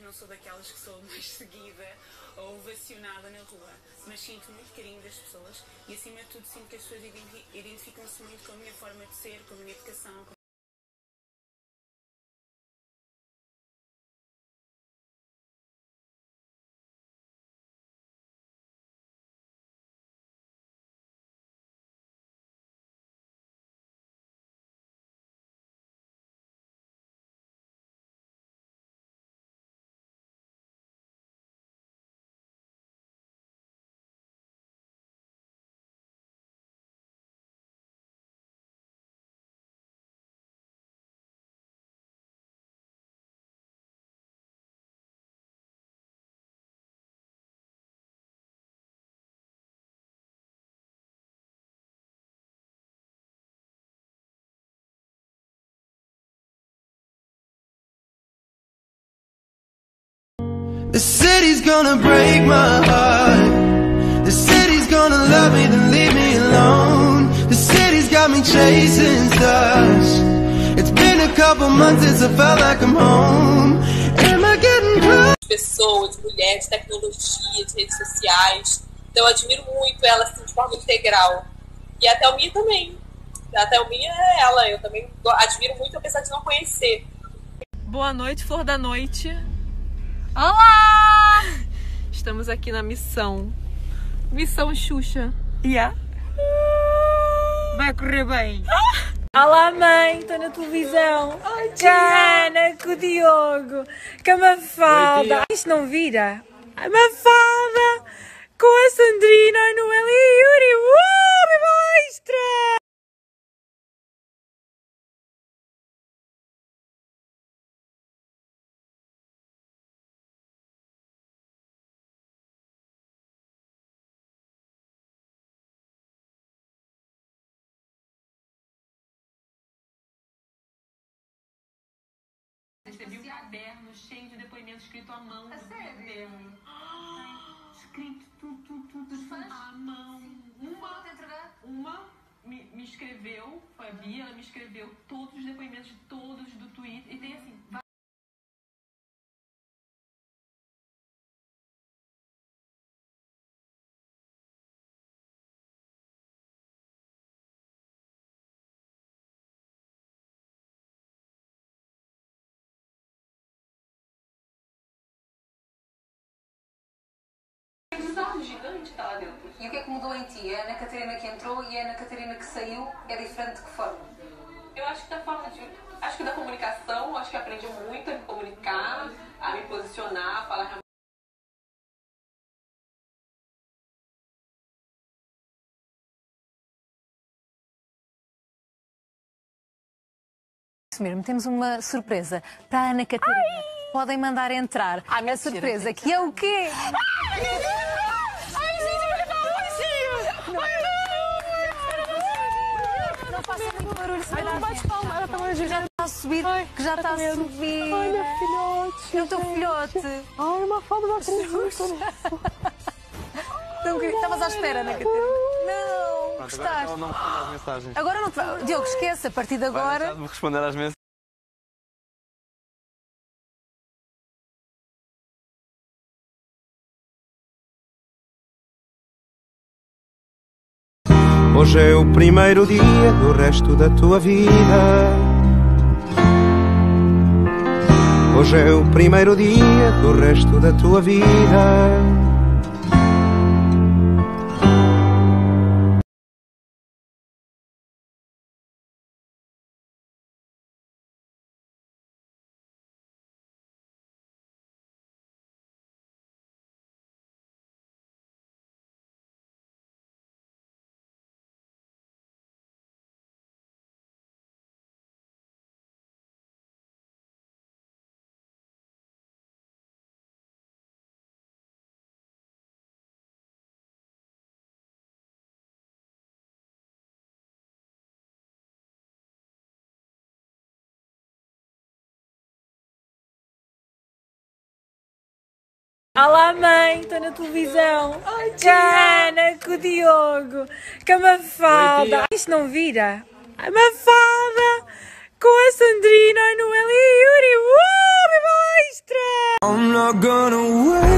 não sou daquelas que sou mais seguida ou ovacionada na rua, mas sinto muito carinho das pessoas e, acima de tudo, sinto que as pessoas identificam-se muito com a minha forma de ser, com a minha educação. The city's gonna break my heart. The city's gonna love me, then leave me alone. The city's got me chasing stars. It's been a couple months since I felt like I'm home. Am I getting close? Pessoas, mulheres, tecnologia, de redes sociais. Então eu admiro muito ela assim, de forma integral. E a Thelminha também. A Thelminha é ela, eu também admiro muito, apesar de não conhecer. Boa noite, flor da noite. Olá! Estamos aqui na missão. Missão Xuxa. Vai correr bem. Olá mãe, estou na televisão. Com a Ana, com o Diogo, com a Mafalda. Isto não vira? A Mafalda com a Sandrina, a Noel e a Yuri. Viva extra! Recebi um caderno cheio de depoimentos escrito à mão. É sério? Escrito tudo à mão. Uma me escreveu, foi a Bia, ela me escreveu todos os depoimentos de todos do Twitter. E tem assim... gigante está lá dentro. E o que é que mudou em ti? A Ana Catarina que entrou e a Ana Catarina que saiu é diferente de que forma? Eu acho que da forma de... Acho que da comunicação, acho que aprendi muito a me comunicar, a me posicionar, a falar realmente. Isso mesmo, temos uma surpresa para a Ana Catarina. Podem mandar entrar. A surpresa que é o quê? Não faça muito barulho, se calhar. Já está a subir, que já está a subir. Olha, filhote. É o teu filhote. Ai, uma falda da Estavas à espera, Ana Catarina? Não, gostaste. Agora não responde às mensagens. Agora não te vai. Diogo, esquece, a partir de agora. Vai deixar de me responder às mensagens. Hoje é o primeiro dia do resto da tua vida. Hoje é o primeiro dia do resto da tua vida. Olá mãe, estou na televisão. Com a Ana, com o Diogo, com a Mafalda. Isto não vira? A Mafalda com a Sandrina, a Noel e a Yuri. Viva extra! Oh no. not gonna wait.